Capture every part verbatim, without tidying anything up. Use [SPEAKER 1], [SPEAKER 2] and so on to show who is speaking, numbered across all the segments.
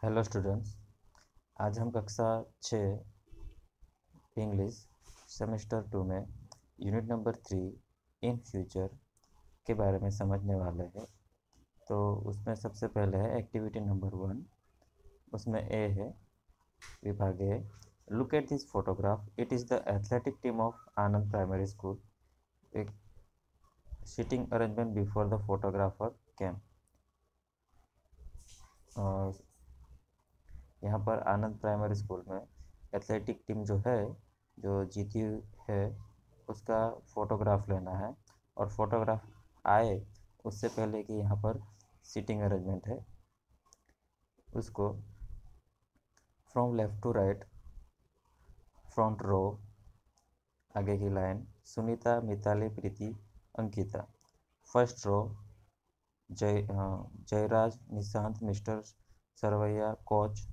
[SPEAKER 1] Hello students. आज हम कक्षा छः इंग्लिश सेमेस्टर टू में unit number three in future के बारे में समझने वाले हैं। तो उसमें सबसे पहले है एक्टिविटी नंबर वन। उसमें ए है, विभाग A. Look at this photograph, it is the athletic team of Anand primary school. एक seating arrangement before the photographer came. यहाँ पर आनंद प्राइमरी स्कूल में एथलेटिक टीम जो है, जो जीती है, उसका फ़ोटोग्राफ लेना है। और फोटोग्राफ आए उससे पहले कि यहाँ पर सीटिंग अरेंजमेंट है, उसको from left to right, front row, आगे की line Sunita, Mitali, Preeti, Ankita. First row Jay Jayraj, Nishant, mister Sarvaiya coach,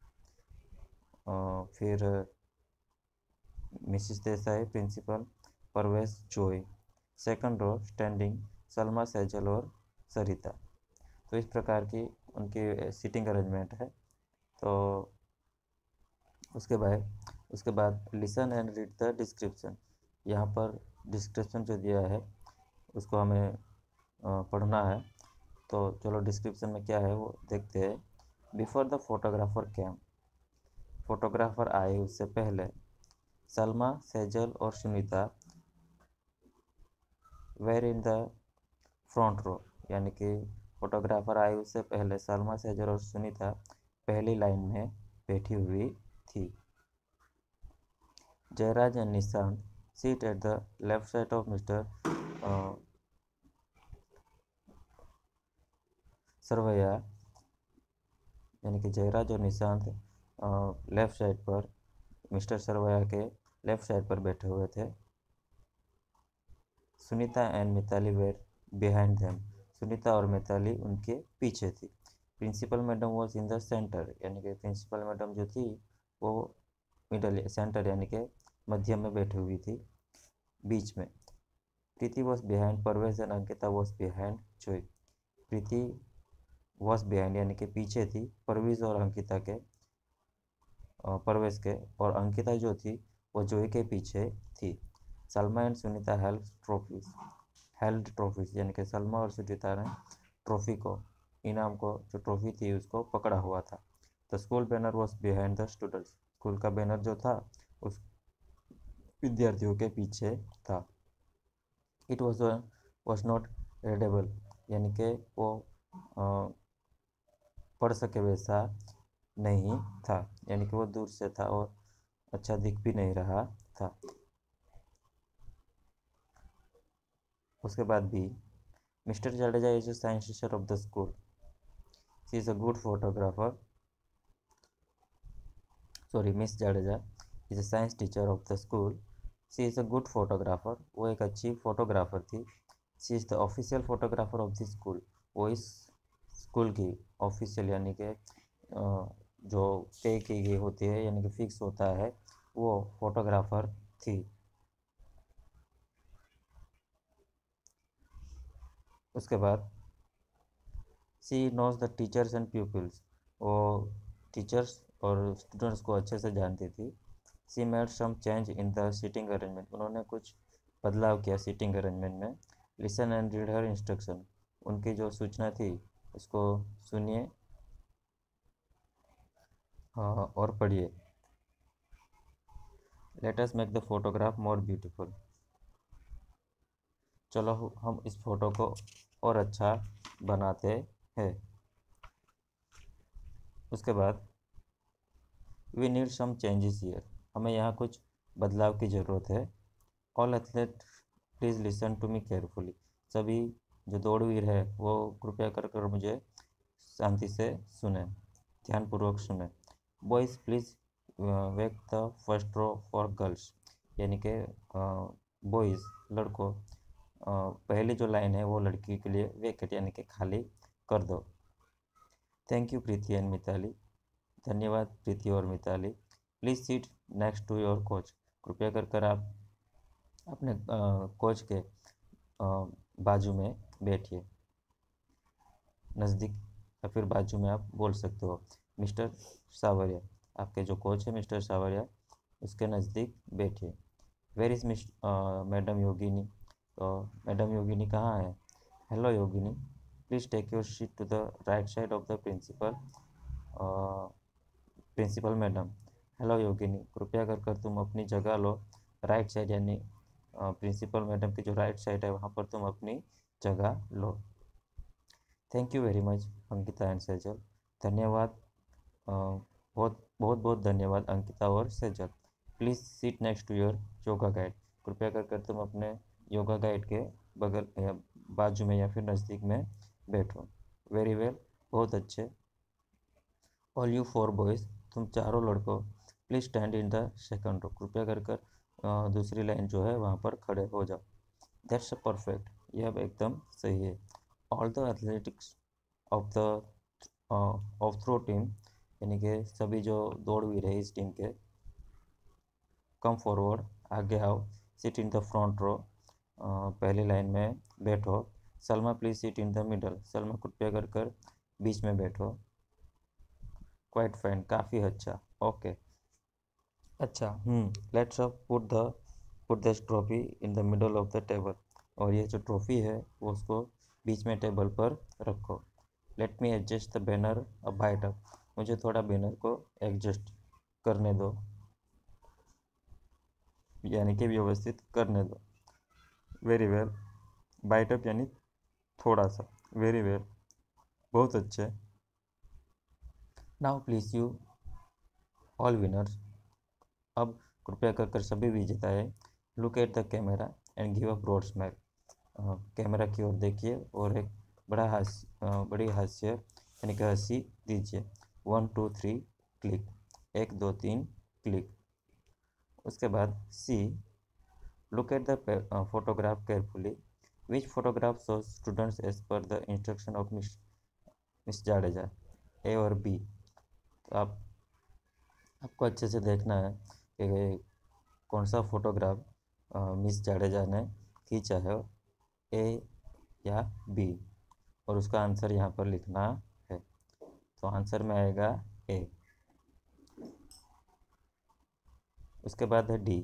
[SPEAKER 1] फिर missus Desai principal, Parvesh Joy. Second row standing Salma, Sejal और सरिता। तो इस प्रकार की उनकी सीटिंग अरेंजमेंट है। तो उसके बाद उसके बाद listen and read the description. यहाँ पर डिस्क्रिप्शन जो दिया है उसको हमें पढ़ना है। तो चलो डिस्क्रिप्शन में क्या है वो देखते हैं। Before the photographer came, photographer आए उससे पहले सलमा, सैजल और Sunita were in the front row, यानी कि फोटोग्राफर आए उससे पहले सलमा, सैजल और सुनीता पहली लाइन में बैठी हुई थी। Jayraj and Nishant sit at the left side of mister Sarvaiya, यानी कि जयराज और निशांत लेफ़्ट साइड पर, मिस्टर सरवैया के लेफ़्ट साइड पर बैठे हुए थे। Sunita and Mitali were behind them, Sunita और मिताली उनके पीछे थी। Principal madam was in the centre, यानी कि प्रिंसिपल मैडम जो थी वो मिडल सेंटर यानी कि मध्य में बैठी हुई थी, बीच में। Preeti was behind Parvez and Ankita was behind Joy. Preeti was behind यानी कि पीछे थी परवेज और अंकिता के, परवेश के, और अंकिता जो थी वो जोई के पीछे थी। Salma and Sunita held trophies held trophies यानी कि सलमा और सुनीता ने ट्रॉफी को, इनाम को, जो ट्रॉफी थी उसको पकड़ा हुआ था। The school banner was behind the students, school का बैनर जो था उस विद्यार्थियों के पीछे था। It was was not readable, यानी कि वो आ, पढ़ सके वैसा नहीं था, यानी कि वो दूर से था और अच्छा दिख भी नहीं रहा था। उसके बाद भी mister Jadeja is a science teacher of the school, she is a good photographer. Sorry, miss Jadeja is a science teacher of the school, she is a good photographer, वो एक अच्छी फोटोग्राफर थी। She is the official photographer of the school, वो इस school की official यानी कि जो पे की गई होती है, यानी कि फिक्स होता है, वो फोटोग्राफर थी। उसके बाद she knows the teachers and peoples, वो टीचर्स और स्टूडेंट्स को अच्छे से जानती थी। She made some change in the seating arrangement, उन्होंने कुछ बदलाव किया सीटिंग अरेंजमेंट में। Listen and read her instruction, उनकी जो सूचना थी उसको सुनिए और पढ़िए। Let us make the photograph more beautiful, चलो हम इस फोटो को और अच्छा बनाते हैं। उसके बाद we need some changes here, हमें यहाँ कुछ बदलाव की ज़रूरत है। All athlete please listen to me carefully, सभी जो दौड़वीर है वो कृपया कर कर मुझे शांति से सुने, ध्यानपूर्वक सुने। Boys please wake the first row for girls, यानी कि बॉयज़ लड़कों, पहली जो लाइन है वो लड़की के लिए वेकेट यानी कि खाली कर दो। Thank you Preeti and Mitali, धन्यवाद प्रीति और Mitali. Please seat next to your coach, कृपया कर कर आप अपने कोच के आ, बाजू में बैठिए, नज़दीक या फिर बाजू में आप बोल सकते हो। मिस्टर सावरिया, आपके जो कोच है मिस्टर सावरिया, उसके नज़दीक बैठिए। Where is miss madam Yogini, तो मैडम योगिनी कहाँ है? Hello Yogini, please take your seat to the right side of the principal. Principal madam, hello Yogini, कृपया कर कर तुम अपनी जगह लो। राइट साइड यानी प्रिंसिपल मैडम की जो राइट साइड है वहाँ पर तुम अपनी जगह लो। Thank you very much Ankita and Sejal, धन्यवाद, अ, बहुत बहुत बहुत धन्यवाद अंकिता और Sejal. Please seat next to your yoga guide, कृपया कर कर तुम अपने योगा गाइड के बगल या बाजू में या फिर नज़दीक में बैठो। वेरी वेल, बहुत अच्छे। ऑल यू फोर बॉयज़, तुम चारों लड़कों, please stand in the second row, कृपया कर कर अ, दूसरी लाइन जो है वहाँ पर खड़े हो जाओ। दैट्स परफेक्ट, यह अब एकदम सही है। All the athletics of the of throw team, यानी कि सभी जो दौड़वीर है इस टीम के, कम फॉरवर्ड, आगे आओ। Sit in the front row, पहली लाइन में बैठो। Salma please sit in the middle, Salma कृपया कर कर बीच में बैठो। क्वाइट फाइन, काफ़ी अच्छा, ओके अच्छा। Hmm let's up put the put this trophy in the middle of the table, और ये जो ट्रॉफी है वो उसको बीच में टेबल पर रखो। Let me adjust the banner a bit up, मुझे थोड़ा बैनर को एडजस्ट करने दो, यानी कि व्यवस्थित करने दो। वेरी वेल, बाइट अप यानी थोड़ा सा। वेरी वेल, बहुत अच्छे। Now please you all winners, अब कृपया कर कर सभी विजेताएं look at the camera and give a broad smile, camera की ओर देखिए और एक बड़ा हास्य अ, बड़ी हास्य यानी कि हंसी दीजिए। वन टू थ्री क्लिक, एक दो तीन क्लिक। उसके बाद see, look at the photograph carefully, which photograph shows students as per the instruction of miss miss Jadeja, A और बी। तो आप आपको अच्छे से देखना है कि कौन सा फोटोग्राफ मिस जाडेजा ने खींचा है, ए या बी, और उसका आंसर यहाँ पर लिखना है। तो आंसर में आएगा ए। उसके बाद है डी।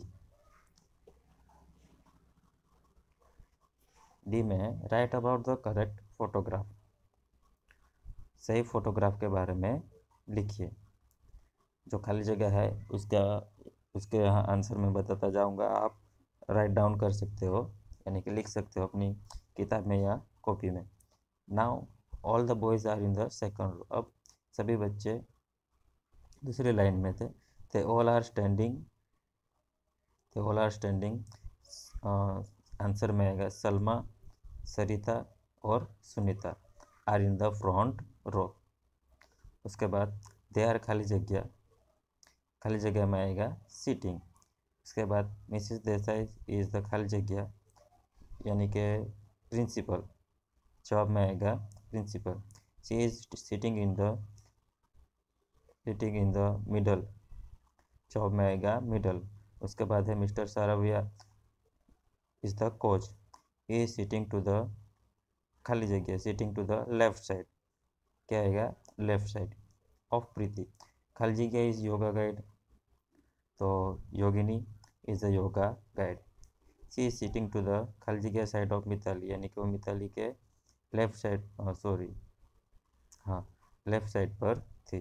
[SPEAKER 1] डी में write about the correct photograph, सही फोटोग्राफ के बारे में लिखिए। जो खाली जगह है उसका उसके यहाँ आंसर मैं बताता जाऊँगा, आप राइट डाउन कर सकते हो, यानी कि लिख सकते हो अपनी किताब में या कॉपी में। Now all the boys are in the second row, अब सभी बच्चे दूसरी लाइन में थे। They all are standing they all are standing, answer में आएगा सलमा, सरिता और Sunita are in the front row. उसके बाद दे आर खाली जगह, खाली जगह में आएगा सीटिंग। उसके बाद मिसिस देसाई इज़ द खाली जगह, यानी कि प्रिंसिपल, जवाब में आएगा principal. She is sitting in the sitting in the middle, जवाब में आएगा मिडल। उसके बाद है mister Saraviya is the coach, he is sitting to the खाली जगह sitting to the left side, क्या आएगा लेफ्ट साइड ऑफ प्रीति। खाली जगह इज योगा गाइड, तो Yogini is a yoga guide. She is sitting to the खाली जगह साइड ऑफ मिताली, यानी कि वो मिताली के लेफ्ट साइड, सॉरी हाँ लेफ्ट साइड पर थी।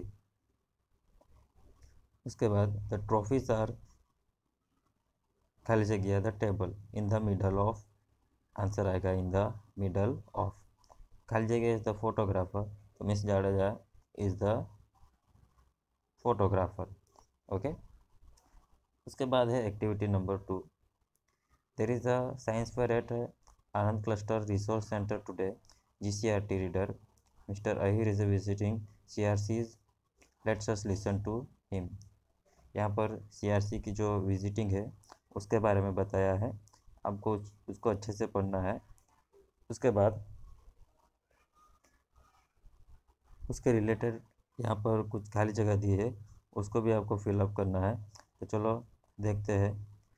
[SPEAKER 1] उसके बाद द ट्रॉफीज आर खाली जगह the table in the middle of, answer आएगा इन द मिडल ऑफ। खाली जगह इज द फोटोग्राफर, तो miss Jadeja is the photographer, okay. उसके बाद है activity number two. There is a science fair at Anand cluster resource centre today, G C R T reader mister Ahir is visiting C R Cs, let's us listen to him. यहाँ पर C R C की जो visiting है उसके बारे में बताया है, आपको उसको अच्छे से पढ़ना है। उसके बाद उसके रिलेटेड यहाँ पर कुछ खाली जगह दी है, उसको भी आपको फिलअप करना है। तो चलो देखते हैं।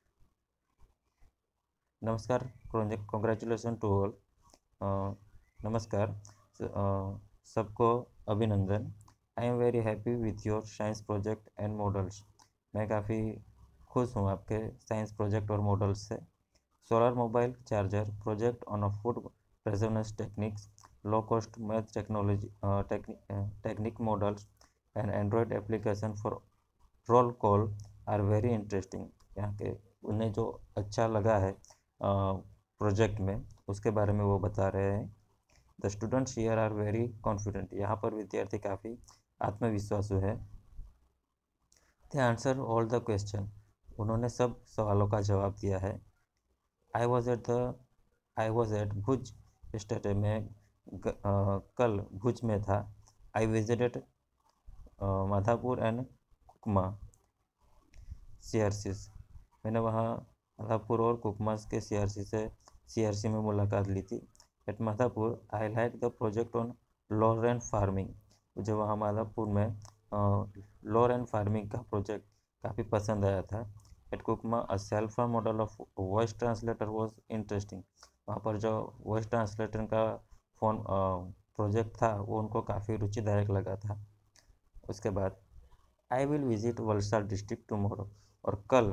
[SPEAKER 1] नमस्कार, कॉन्ग्रेचुलेसन टू ऑल, नमस्कार, सबको अभिनंदन। I am very happy with your science project and models. मैं काफ़ी खुश हूँ आपके साइंस प्रोजेक्ट और मॉडल्स से। Solar mobile charger project on a food preservation techniques, low cost math technology technique models and Android application for roll call are very interesting. यहाँ के उन्हें जो अच्छा लगा है प्रोजेक्ट में, उसके बारे में वो बता रहे हैं। The students here are very confident. यहाँ पर विद्यार्थी काफ़ी आत्मविश्वासु है। They answer all the question. उन्होंने सब सवालों का जवाब दिया है। I was at the I was at Bhuj yesterday में ग, आ, कल भुज में था। I visited Madhapur and Kukma CRCs. मैंने वहाँ माधापुर और कुकमा के सीआरसी से सीआरसी में मुलाकात ली थी। At Madhapur I like the project on lore and farming. मुझे वहाँ माधापुर में लॉर एंड फार्मिंग का प्रोजेक्ट काफ़ी पसंद आया था। At Kukma a self model of voice translator was interesting. वहाँ पर जो वॉइस ट्रांसलेटर का फ़ोन प्रोजेक्ट था वो उनको काफ़ी रुचिदायक लगा था। उसके बाद I will visit Valsad district tomorrow. और कल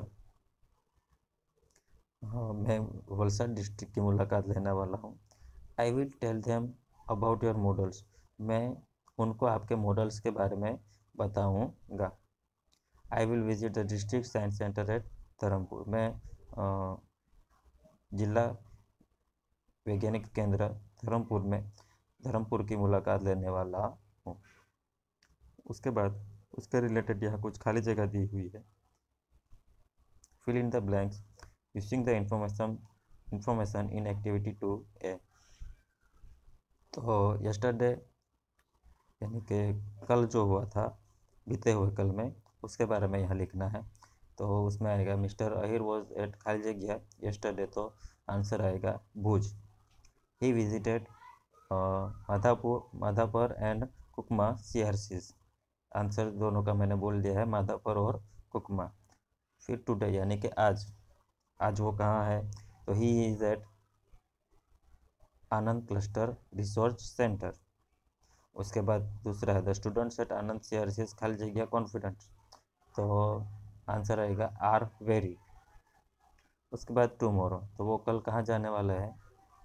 [SPEAKER 1] हाँ मैं वलसाड डिस्ट्रिक्ट की मुलाकात लेने वाला हूँ। I will tell them about your models. मैं उनको आपके मॉडल्स के बारे में बताऊँगा। I will visit the district science centre at Dharampur. मैं अ, जिला वैज्ञानिक केंद्र धर्मपुर में धर्मपुर की मुलाकात लेने वाला हूँ। उसके बाद उसके रिलेटेड यहाँ कुछ खाली जगह दी हुई है। Fill in the blanks using the information information in activity two A. तो यस्टरडे यानी कि कल जो हुआ था, बीते हुए कल में, उसके बारे में यहाँ लिखना है। तो उसमें आएगा मिस्टर अहिर वॉज एट खाली जगह यस्टरडे, तो आंसर आएगा Bhuj. He visited Madhapur Madhapar and Kukma CRCs. Answer दोनों का मैंने बोल दिया है, माधापर और कुकमा। फिर टुडे यानी कि आज आज वो कहाँ है, तो he is at Anand cluster research centre. उसके बाद दूसरा है the students at Anand CRCs खाली जगह कॉन्फिडेंट, तो आंसर आएगा आर वेरी। उसके बाद टुमारो, तो वो कल कहाँ जाने वाला है,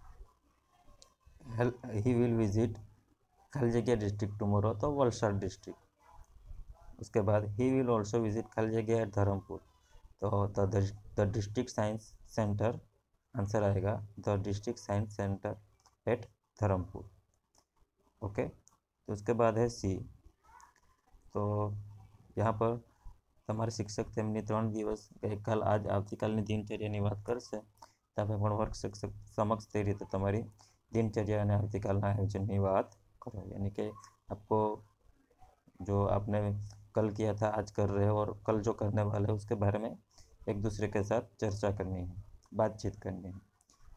[SPEAKER 1] ही विल विजिट खाली जगह डिस्ट्रिक्ट टुमारो, तो वलसाड डिस्ट्रिक्ट। उसके बाद ही विल ऑल्सो विजिट खाली जगह एट धर्मपुर, तो the district science centre. Answer आएगा the district science centre at Dharampur. Okay, तो उसके बाद है सी। तो यहाँ पर તમારા શિક્ષક તેમની ત્રણ દિવસ ગઈકાલ આજ આવતીકાલની દિનચર્યાની વાત કરશે. તમે પણ વર્ગ શિક્ષક સમક્ષ તે રીતે તમારી दिनचर्या અને આવતીકાલના આયોજનની વાત કરો. यानी कि आपको जो आपने कल किया था आज कर रहे हो और कल जो करने वाले हो उसके बारे में एक दूसरे के साथ चर्चा करनी है, बातचीत करनी है.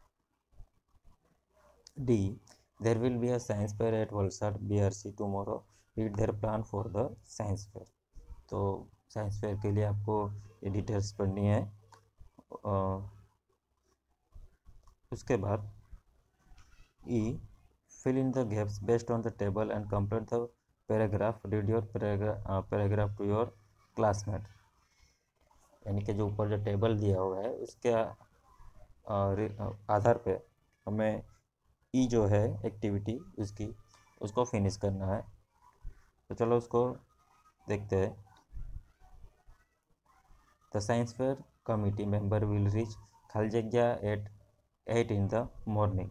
[SPEAKER 1] D, there will be a science fair at Valsad B R C tomorrow. Read their plan for the science fair. तो साइंस फेयर के लिए आपको ये डिटेल्स पढ़नी है. उसके बाद ई, fill in the gaps based on the table and complete the paragraph. Read your paragraph uh, paragraph to your classmate. यानी कि जो ऊपर जो टेबल दिया हुआ है उसके आधार पे हमें ई जो है एक्टिविटी उसकी उसको फिनिश करना है. तो चलो उसको देखते हैं. The science fair committee member will reach खाली जगह at at in the morning.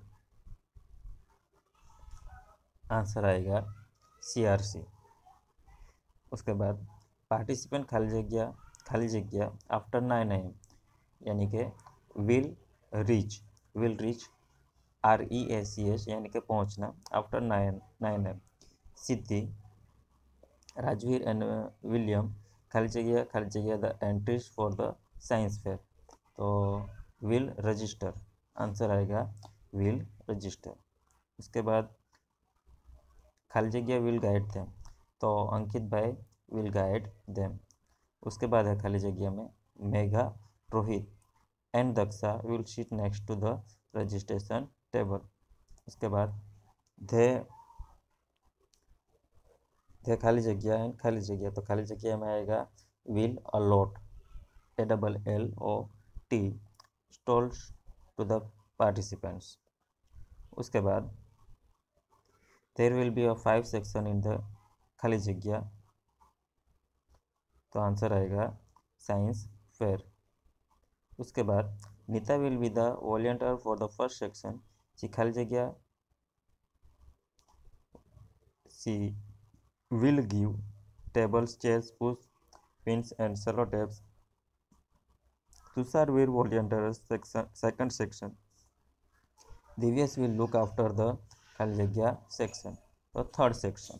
[SPEAKER 1] Answer आएगा सी आर सी. उसके बाद पार्टिसिपेंट खाली जगह खाली जगह आफ्टर नाइन एम, यानी कि will reach will reach R E A C H यानी कि पहुंचना after nine nine am. Siddhi, Rajveer and William खाली जगह खाली जगह the entries for the science fair, तो विल रजिस्टर. आंसर आएगा विल रजिस्टर. उसके बाद खाली जगह विल गाइड देम, तो अंकित भाई विल गाइड देम. उसके बाद है खाली जगह में Megha, Rohit and Daksha will sit next to the registration table. उसके बाद दे थे खाली जगह एंड खाली जगह, तो खाली जगह में आएगा will allot, A double L O T, stalls to the participants. उसके बाद there will be a five section in the खाली जगह, तो आंसर आएगा साइंस फेयर। उसके बाद Nita will be the volunteer for the first section, C खाली जगह सी will give tables, chairs, push pins and sellotapes. Tushar will volunteer section, second section. Divyas will look after the खाली जगह section, तो third section.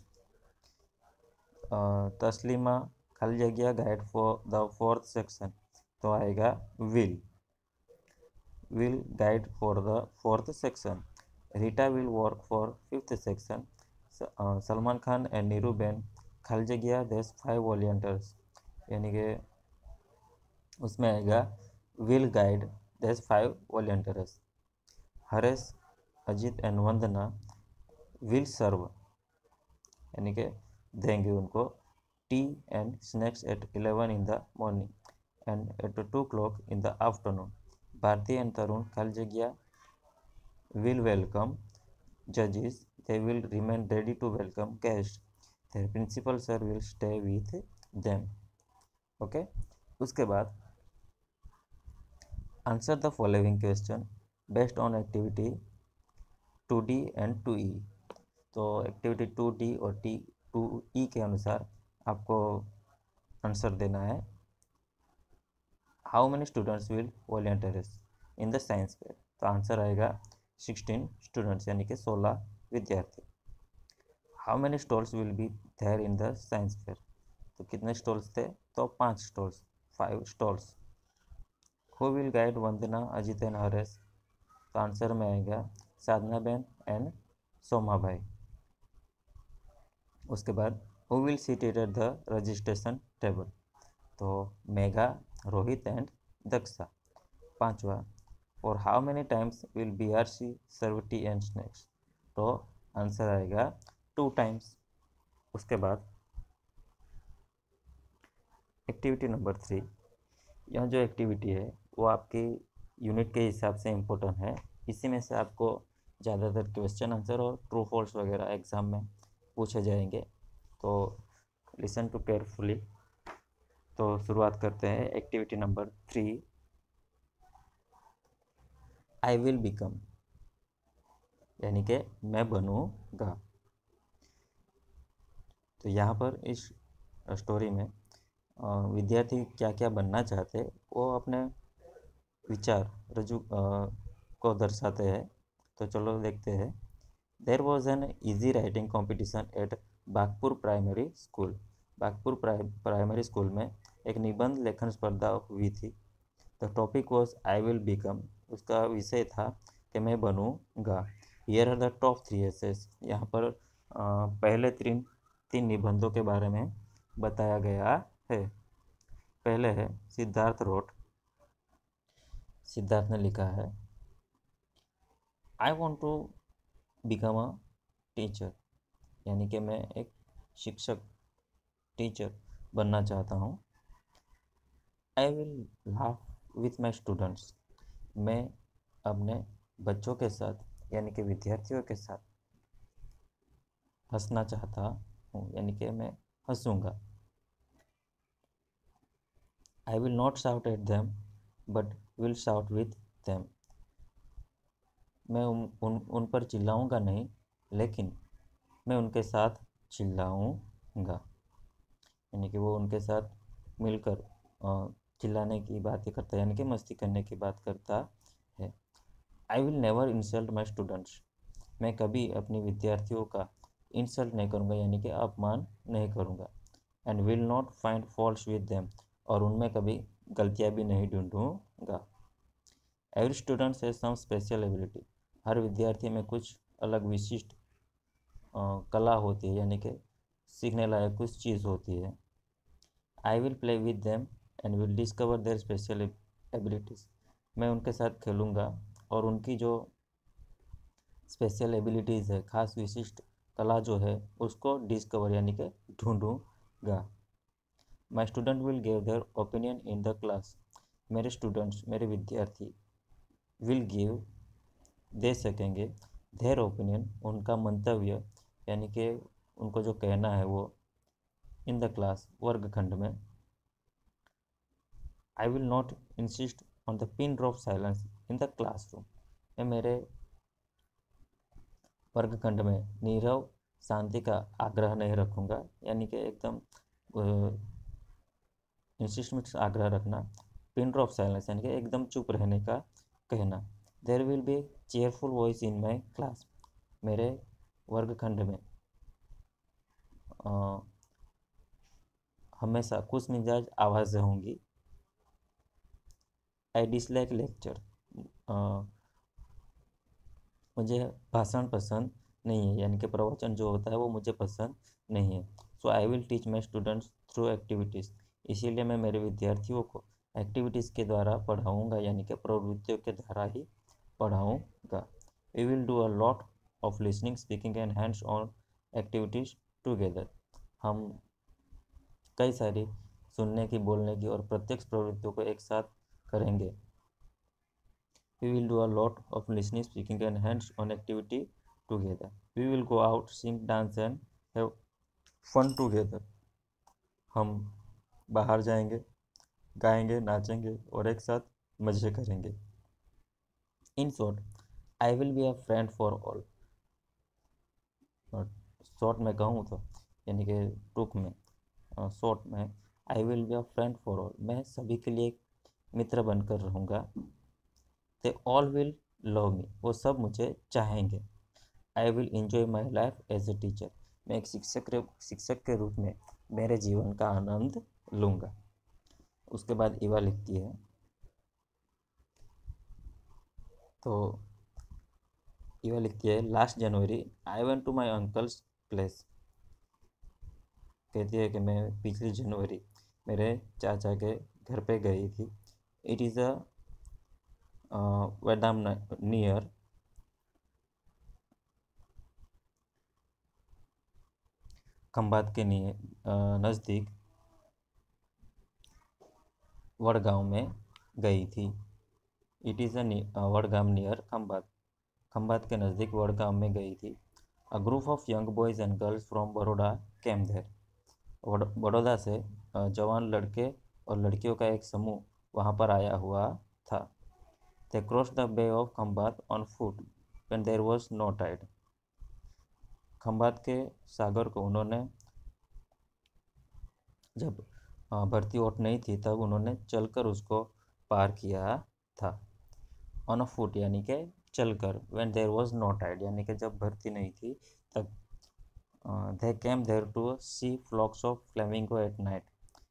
[SPEAKER 1] uh, Taslima खाली जगह guide for the fourth section, तो आएगा will will guide for the fourth section. Rita will work for fifth section. uh, Salman Khan and Neeru ben खाली जगह these five volunteers, यानी कि उसमें आएगा will guide these five volunteers. Haresh, Ajit and Vandana will serve, यानी कि देंगे उनको tea and snacks at eleven in the morning and at two o'clock in the afternoon. Bharti and Tarun खाली जगह विल वेलकम जजेस, they will remain ready to welcome guests. Their principal sir will stay with them. Okay. उसके बाद answer the following question based on activity two D and two E. तो activity two D और टी two E के अनुसार आपको answer देना है। How many students will volunteers in the science fair, तो आंसर आएगा सिक्सटीन स्टूडेंट्स, यानी कि सोलह विद्यार्थी। How many stalls will be there in the science fair, तो कितने स्टॉल्स थे, तो पांच stalls, five stalls. Who will guide Vandana, Ajit and Haresh, तो आंसर में आएगा साधना बेन एंड सोमा भाई। उसके बाद who will seat at the registration table, तो मेघा, रोहित एंड दक्षा। पांचवा, for how many times will be R C serve tea and snacks, तो आंसर आएगा two times. उसके बाद एक्टिविटी नंबर थ्री, यह जो एक्टिविटी है वो आपकी यूनिट के हिसाब से इम्पोर्टेंट है। इसी में से आपको ज़्यादातर क्वेश्चन आंसर और ट्रू फॉल्स वगैरह एग्ज़ाम में पूछे जाएंगे, तो लिसन टू केयरफुली। तो शुरुआत करते हैं activity number three, I will become, यानी कि मैं बनूंगा। तो यहाँ पर इस स्टोरी में विद्यार्थी क्या क्या बनना चाहते हैं वो अपने विचार रजू को दर्शाते हैं। तो चलो देखते हैं। There was an essay writing competition at Bagpur primary school, Bagpur primary school में एक निबंध लेखन स्पर्धा हुई थी। The topic was I will become, उसका विषय था कि मैं बनूंगा। Here are the top three essays, यहाँ पर आ, पहले तीन तीन निबंधों के बारे में बताया गया है। पहले है सिद्धार्थ रोट, सिद्धार्थ ने लिखा है I want to become a teacher, यानी कि मैं एक शिक्षक टीचर बनना चाहता हूँ। I will laugh with my students, मैं अपने बच्चों के साथ यानी कि विद्यार्थियों के साथ हंसना चाहता हूँ, यानी कि मैं हंसूंगा। I will not shout at them but will shout with them, मैं उन उन उन पर चिल्लाऊंगा नहीं लेकिन मैं उनके साथ चिल्लाऊंगा, यानी कि वो उनके साथ मिलकर चिल्लाने की बातें करता है, यानी कि मस्ती करने की बात करता है। I will never insult my students, मैं कभी अपने विद्यार्थियों का इंसल्ट नहीं करूँगा, यानी कि अपमान नहीं करूँगा। And will not find faults with them, और उनमें कभी गलतियाँ भी नहीं ढूंढूंगा। Every student has some special ability, हर विद्यार्थी में कुछ अलग विशिष्ट कला होती है, यानी कि सीखने लायक कुछ चीज़ होती है। I will play with them and will discover their special abilities, मैं उनके साथ खेलूँगा और उनकी जो स्पेशल एबिलिटीज़ है, खास विशिष्ट कला जो है उसको डिस्कवर यानी कि ढूंढूंगा। My student will give their opinion in the class. मेरे स्टूडेंट्स मेरे विद्यार्थी विल गिव दे सकेंगे देयर ओपिनियन उनका मंतव्य यानी कि उनको जो कहना है वो इन द क्लास वर्गखंड में। I will not insist on the pin drop silence in the classroom. मैं मेरे वर्गखंड में नीरव शांति का आग्रह नहीं रखूँगा, यानी कि एकदम इंसिस्ट में आग्रह रखना। पिन ड्रॉप साइलेंस यानी कि एकदम चुप रहने का कहना। There will be cheerful voice in my class. मेरे वर्गखंड में आ, हमेशा खुश मिजाज आवाज़ें होंगी। I dislike lecture. मुझे भाषण पसंद नहीं है, यानी कि प्रवचन जो होता है वो मुझे पसंद नहीं है। So I will teach my students through activities. इसीलिए मैं मेरे विद्यार्थियों को एक्टिविटीज़ के द्वारा पढ़ाऊँगा, यानी कि प्रवृत्तियों के द्वारा ही पढ़ाऊँगा। We will do a lot of listening speaking and hands on activities together. हम कई सारी सुनने की, बोलने की और प्रत्यक्ष प्रवृत्तियों को एक साथ करेंगे। We will do a lot of listening, speaking and hands-on activity together. We will go out, sing, dance and have fun together. हम बाहर जाएंगे, गाएंगे, नाचेंगे और एक साथ मज़े करेंगे। In short, I will be a friend for all. Short में कहूँ तो यानी कि टूक में, शॉर्ट में, I will be a friend for all. मैं सभी के लिए एक मित्र बनकर रहूँगा। They all will love me. वो सब मुझे चाहेंगे। I will enjoy my life as a teacher. मैं एक शिक्षक शिक्षक के रूप में मेरे जीवन का आनंद लूँगा। उसके बाद ईवा लिखती है, तो ईवा लिखती है, last January I went to my uncle's place. कहती है कि मैं पिछली जनवरी मेरे चाचा के घर पे गई थी। इट इज़ अ वेदाम नियर खंभात के नज़दीक वडगांव में गई थी। It is a Vadgaon near Khambhat. Khambhat के नज़दीक वडगांव में गई थी। A group of young boys and girls from Baroda came there. Baroda से जवान लड़के और लड़कियों का एक समूह वहाँ पर आया हुआ था। They cross the bay of Khambhat on foot when there was no tide. Khambhat के सागर को उन्होंने, जब भर्ती ओट नहीं थी तब उन्होंने चलकर उसको पार किया था। ऑन अ फुट यानी कि चलकर। When there was no tide यानी कि जब भर्ती नहीं थी तब। They came there to see flocks of flamingo at night.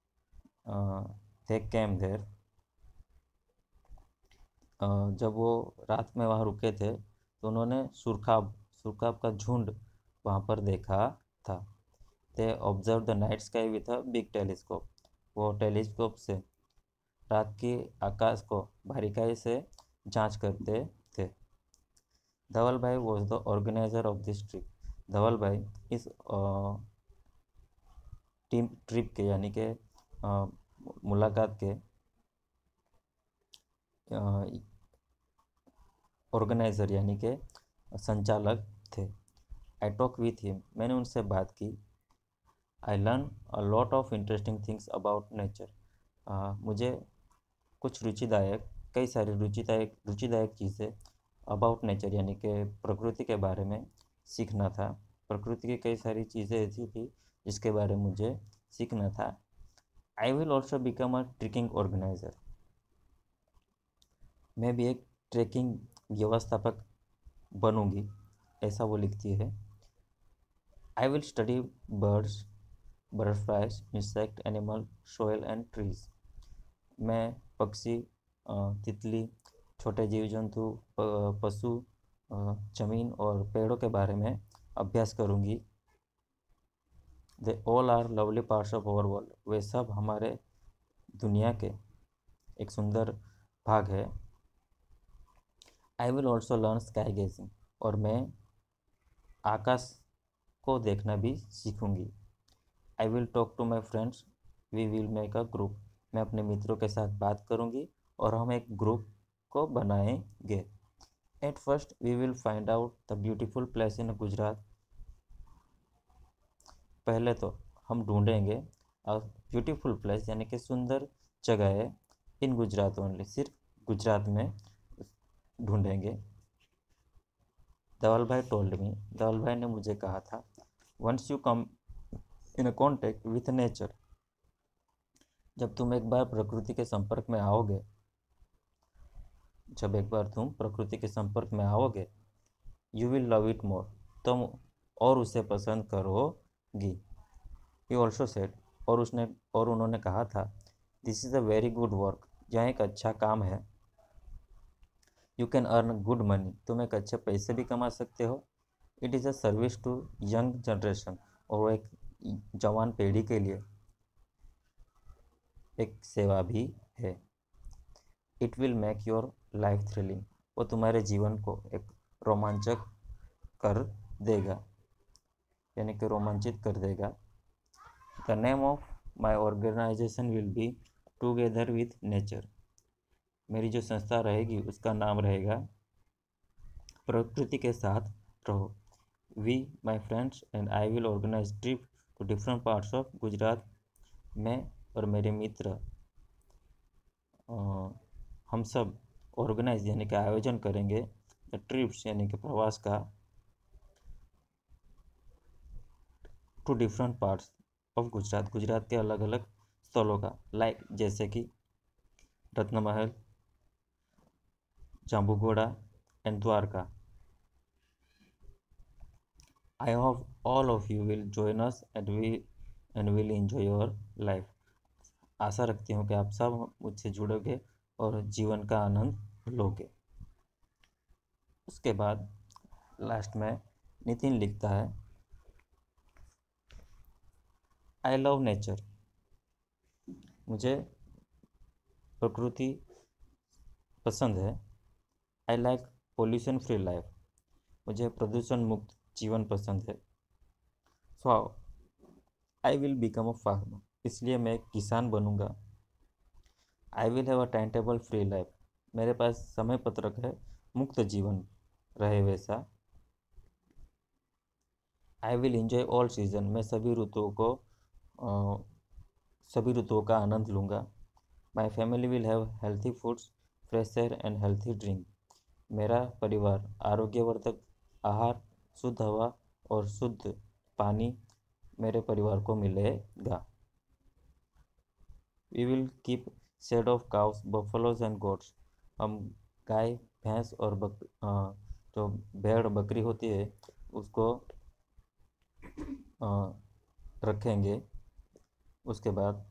[SPEAKER 1] They came there, जब वो रात में वहाँ रुके थे तो उन्होंने सुरखाब सुरखाब का झुंड वहाँ पर देखा था। They observe the night sky with a big telescope. वो टेलीस्कोप से रात की आकाश को बारीकाई से जांच करते थे। Dhaval bhai was the organiser of this trip. Dhaval bhai इस टीम ट्रिप के यानी कि मुलाकात के ऑर्गेनाइज़र यानी कि संचालक थे। I talk with him. मैंने उनसे बात की। I learn a lot of interesting things about nature. मुझे कुछ रुचिदायक कई सारी रुचिदायक रुचिदायक चीज़ें अबाउट नेचर यानी कि प्रकृति के बारे में सीखना था। प्रकृति की कई सारी चीज़ें ऐसी थी जिसके बारे में मुझे सीखना था। I will also become a trekking organiser. मैं भी एक ट्रेकिंग व्यवस्थापक बनूंगी, ऐसा वो लिखती है। I will study birds, butterflies, insect, animal, soil and trees. मैं पक्षी, तितली, छोटे जीव जंतु, पशु, जमीन और पेड़ों के बारे में अभ्यास करूंगी। They all are lovely parts of our world. वे सब हमारे दुनिया के एक सुंदर भाग है। I will also learn sky gazing. और मैं आकाश को देखना भी सीखूंगी। I will talk to my friends, we will make a group. मैं अपने मित्रों के साथ बात करूंगी और हम एक ग्रुप को बनाएंगे। At first we will find out the beautiful place in Gujarat. पहले तो हम ढूंढेंगे अ ब्यूटीफुल प्लेस यानी कि सुंदर जगह है इन गुजरात ओनली, सिर्फ गुजरात में ढूंढेंगे। धवल भाई टोल्ड मी, धवल भाई ने मुझे कहा था, once you come in contact with nature, जब तुम एक बार प्रकृति के संपर्क में आओगे जब एक बार तुम प्रकृति के संपर्क में आओगे you will love it more, तुम और उसे पसंद करोगी। ही ऑल्सो सेड, और उसने और उन्होंने कहा था, this is a very good work, यह एक अच्छा काम है। You can earn good money, तुम एक अच्छे पैसे भी कमा सकते हो। It is a service to young generation, और वो एक जवान पीढ़ी के लिए एक सेवा भी है। It will make your life thrilling, वो तुम्हारे जीवन को एक रोमांचक कर देगा, यानी कि रोमांचित कर देगा। The name of my organisation will be together with nature, मेरी जो संस्था रहेगी उसका नाम रहेगा प्रकृति के साथ रहो। We my friends and I will organise trip to different parts of Gujarat, मैं और मेरे मित्र आ, हम सब ऑर्गेनाइज यानी कि आयोजन करेंगे ट्रिप्स यानी कि प्रवास का to different parts of Gujarat, Gujarat के अलग अलग स्थलों का, लाइक like, जैसे कि Ratanmahal, Jambughoda and Dwarka. I hope all of you will join us and we and will enjoy your life. आशा रखती हूँ कि आप सब मुझसे जुड़ोगे और जीवन का आनंद लोगे। उसके बाद लास्ट में नितिन लिखता है, आई लव नेचर, मुझे प्रकृति पसंद है। I like pollution free life, मुझे प्रदूषण मुक्त जीवन पसंद है। So I will become a farmer, इसलिए मैं एक किसान बनूंगा। I will have a time table free life, मेरे पास समय पत्रक है मुक्त जीवन रहे वैसा। I will enjoy all season, मैं सभी ऋतुओं को आ, सभी ऋतुओं का आनंद लूँगा। My family will have healthy foods, fresh air and healthy drink, मेरा परिवार आरोग्यवर्धक आहार, शुद्ध हवा और शुद्ध पानी मेरे परिवार को मिलेगा। We will keep shed of cows, buffaloes and goats, हम गाय भैंस और बक आ, जो भेड़ बकरी होती है उसको आ, रखेंगे। उसके बाद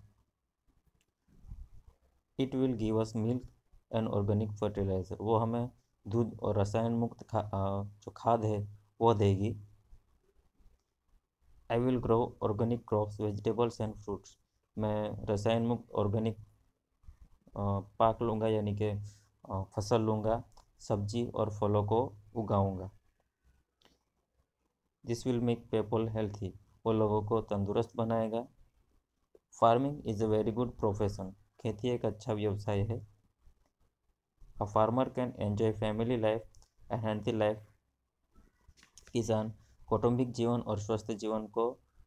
[SPEAKER 1] it will give us milk and organic fertiliser, वो हमें दूध और रसायन मुक्त खा आ, जो खाद है वो देगी। I will grow organic crops, vegetables and fruits, मैं रसायन मुक्त ऑर्गेनिक पाक लूँगा यानी कि फसल लूँगा, सब्जी और फलों को उगाऊँगा। This will make people healthy, वो लोगों को तंदुरुस्त बनाएगा। Farming is a very good profession, खेती एक अच्छा व्यवसाय है। A farmer can enjoy family life and healthy life, किसान कौटुंबिक जीवन और स्वस्थ जीवन को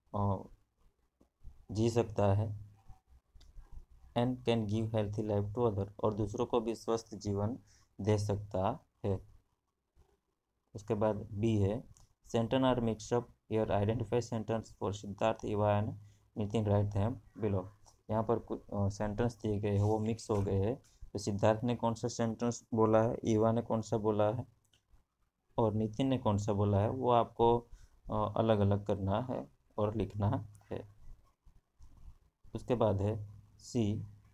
[SPEAKER 1] जी सकता है। And can give healthy life to other, और दूसरों को भी स्वस्थ जीवन दे सकता है। उसके बाद बी है, sentence are mix up, here identify sentence for Siddharth, Eva and Nitin, write them below. यहाँ पर कुछ सेंटेंस दिए गए हैं वो मिक्स हो गए हैं, तो सिद्धार्थ ने कौन सा सेंटेंस बोला है, इवा ने कौन सा बोला है और नितिन ने कौन सा बोला है, वो आपको अलग अलग करना है और लिखना है। उसके बाद है सी,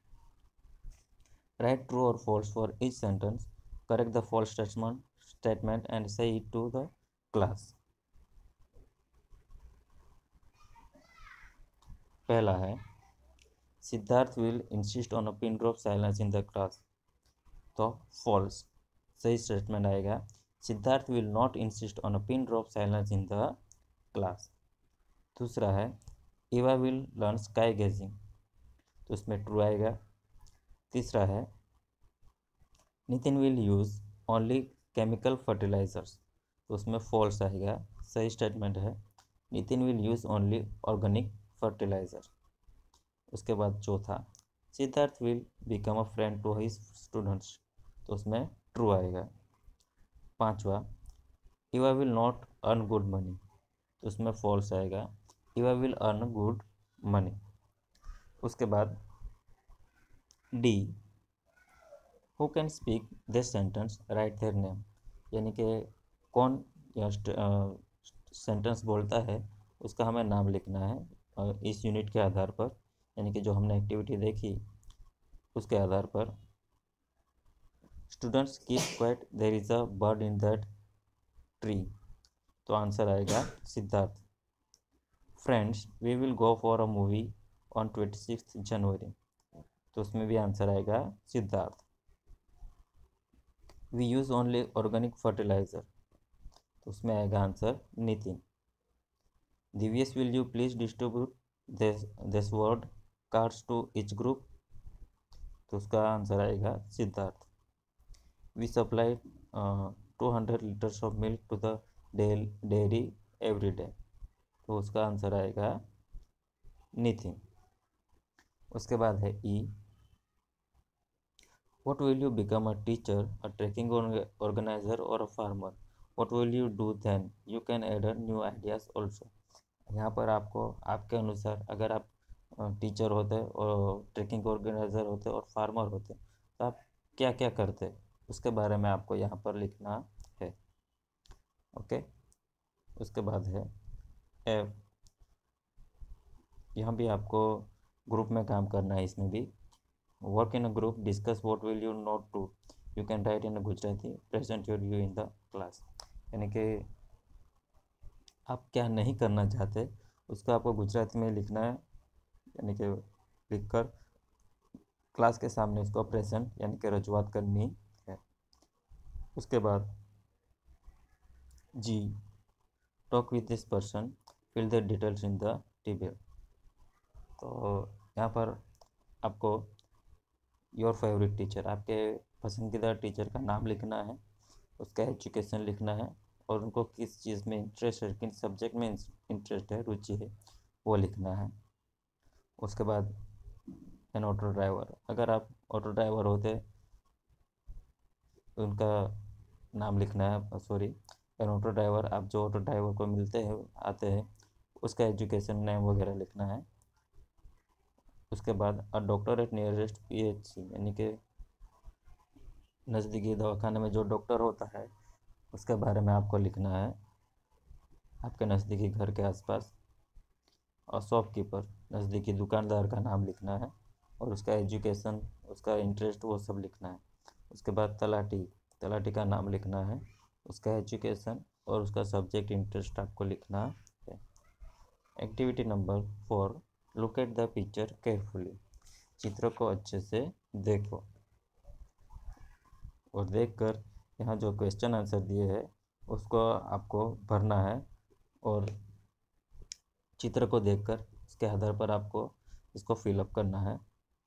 [SPEAKER 1] राइट ट्रू और false for each sentence, correct the false statement statement and say it to the class. पहला है, Siddharth will insist on a pin drop silence in the class, तो फॉल्स। सही स्टेटमेंट आएगा, Siddharth will not insist on a pin drop silence in the class. दूसरा है Eva will learn sky gazing, तो उसमें true आएगा। तीसरा है Nitin will use only chemical fertilisers, तो उसमें फॉल्स आएगा। सही स्टेटमेंट है Nitin will use only organic fertiliser. उसके बाद चौथा Siddharth will become a friend to his students, तो उसमें ट्रू आएगा। पांचवा Eva will not earn good money, तो उसमें फॉल्स आएगा। Eva will earn good money. उसके बाद D who can speak this sentence write their name, यानी कि कौन यह सेंटेंस बोलता है उसका हमें नाम लिखना है और इस यूनिट के आधार पर, यानी कि जो हमने एक्टिविटी देखी उसके आधार पर। Students keep quiet there is a bird in that tree, तो आंसर आएगा Siddharth. Friends we will go for a movie on twenty six January, तो उसमें भी आंसर आएगा Siddharth. We use only organic fertiliser, तो उसमें आएगा आंसर नितिन। दिव्यस will you please distribute this this word cards to each group, तो उसका आंसर आएगा Siddharth. We supply two hundred litres of milk to the dairy every day, तो उसका आंसर आएगा नितिन। उसके बाद है ई What will you become, a teacher, a trekking organizer और a farmer? What will you do then? You can add a new ideas also. यहाँ पर आपको आपके अनुसार अगर आप टीचर होते और ट्रेकिंग ऑर्गेनाइजर होते और फार्मर होते तो आप क्या क्या करते उसके बारे में आपको यहाँ पर लिखना है। ओके, उसके बाद है एफ, यहाँ भी आपको ग्रुप में काम करना है। इसमें भी work in a group, discuss what will you not do, you can write in Gujarati, present your view in the class, यानी कि आप क्या नहीं करना चाहते उसको आपको गुजराती में लिखना है, यानी कि लिखकर क्लास के सामने उसको प्रेजेंट यानी कि रजूआत करनी है। उसके बाद G talk with this person, fill the details in the table, तो यहाँ पर आपको योर फेवरेट टीचर, आपके पसंदीदा टीचर का नाम लिखना है, उसका एजुकेशन लिखना है और उनको किस चीज़ में इंटरेस्ट है, किन सब्जेक्ट में इंटरेस्ट है, रुचि है, वो लिखना है। उसके बाद एन ऑटो ड्राइवर, अगर आप ऑटो ड्राइवर होते उनका नाम लिखना है। सॉरी, एन ऑटो ड्राइवर, आप जो ऑटो ड्राइवर को मिलते हैं आते हैं उसका एजुकेशन नेम वगैरह लिखना है। उसके बाद a doctor at nearest PHC, यानी कि नज़दीकी दवाखाने में जो डॉक्टर होता है उसके बारे में आपको लिखना है, आपके नज़दीकी घर के आसपास। और शॉपकीपर, नज़दीकी दुकानदार का नाम लिखना है और उसका एजुकेशन, उसका इंटरेस्ट, वो सब लिखना है। उसके बाद तलाटी, तलाटी का नाम लिखना है, उसका एजुकेशन और उसका सब्जेक्ट इंटरेस्ट आपको लिखना है। Activity number four, look at the picture carefully, चित्र को अच्छे से देखो और देखकर यहाँ जो क्वेश्चन आंसर दिए हैं उसको आपको भरना है और चित्र को देखकर इसके आधार पर आपको इसको फिलअप करना है।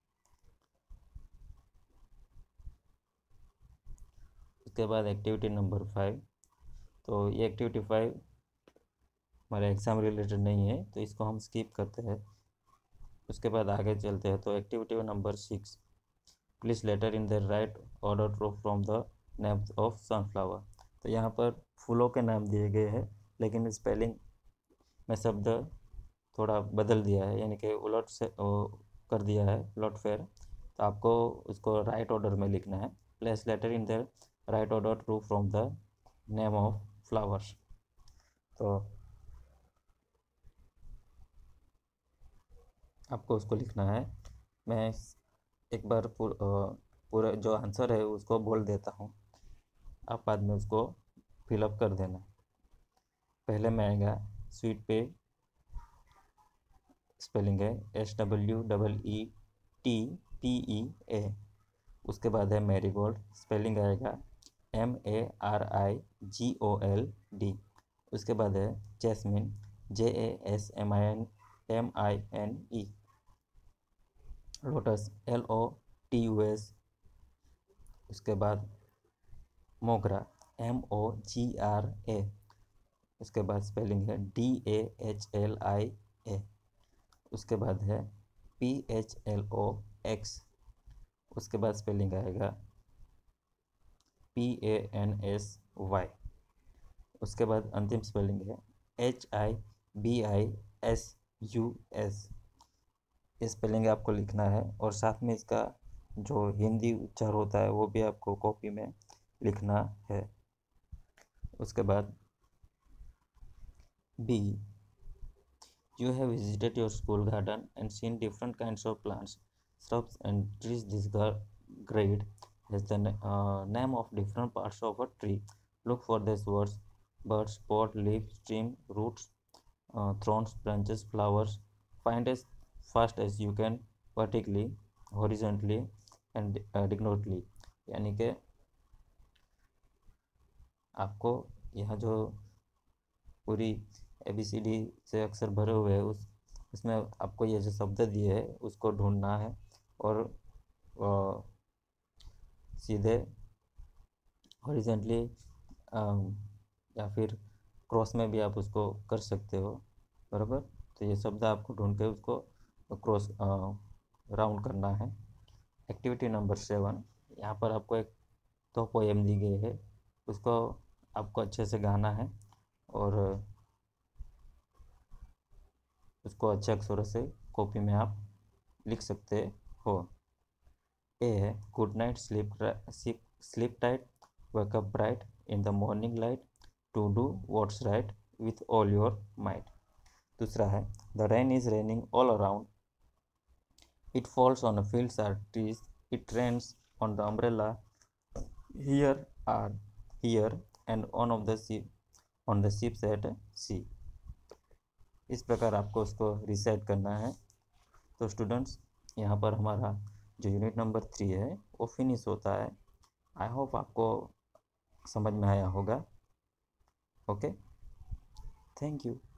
[SPEAKER 1] उसके बाद एक्टिविटी नंबर फाइव, तो ये एक्टिविटी फाइव हमारे एग्ज़ाम रिलेटेड नहीं है तो इसको हम स्किप करते हैं। उसके बाद आगे चलते हैं। तो activity number six, please letter in the right order true from the names of sunflower, तो यहाँ पर फूलों के नाम दिए गए हैं लेकिन स्पेलिंग में शब्द थोड़ा बदल दिया है, यानी कि उलट से कर दिया है, उलट फेर, तो आपको उसको राइट ऑर्डर में लिखना है। Place letter in the right order true from the name of flowers, तो आपको उसको लिखना है। मैं एक बार पूरा जो आंसर है उसको बोल देता हूँ, आप बाद में उसको फिलअप कर देना। पहले में आएगा स्वीट पे, स्पेलिंग है S W double E T P E A. उसके बाद है मैरीगोल्ड, स्पेलिंग आएगा M A R I G O L D. उसके बाद है jasmine, J A S M I N M I N E. Lotus, L O T U S. उसके बाद मोगरा, M O ji R A. उसके बाद spelling है D A H L I A. उसके बाद है P H L O X. उसके बाद स्पेलिंग आएगा P A N S Y. उसके बाद अंतिम स्पेलिंग है H I B I S U S. ये स्पेलिंग आपको लिखना है और साथ में इसका जो हिंदी उच्चार होता है वो भी आपको कॉपी में लिखना है। उसके बाद B, you have visited your school garden and seen different kinds of plants, shrubs and trees. This grade has the uh, name of different parts of a tree. Look for these words: bud, spot, leaf, stem, roots, uh, thorns, branches, flowers. Find as fast as you can, vertically, horizontally and uh, diagonally. यानी कि आपको यह जो पूरी A B C D से अक्षर भरे हुए हैं उस उसमें आपको ये जो शब्द दिए है उसको ढूंढना है और आ, सीधे हॉरिजेंटली या फिर क्रॉस में भी आप उसको कर सकते हो, बराबर। तो ये शब्द आपको ढूंढ के उसको क्रॉस राउंड करना है। एक्टिविटी नंबर सेवन, यहाँ पर आपको एक दो पोएम दी गई है, उसको आपको अच्छे से गाना है और उसको अच्छे अक्षरों से कॉपी में आप लिख सकते हो। ए है good night, sleep sleep tight, wake up bright in the morning light, to do what's right with all your might. दूसरा है the rain is raining all around, it falls on the fields are trees, it rains on the umbrella here are here and on off the ship on the ships at sea. इस प्रकार आपको उसको recite करना है। तो students, यहाँ पर हमारा जो यूनिट नंबर थ्री है वो फिनिश होता है। आई होप आपको समझ में आया होगा। Okay, thank you.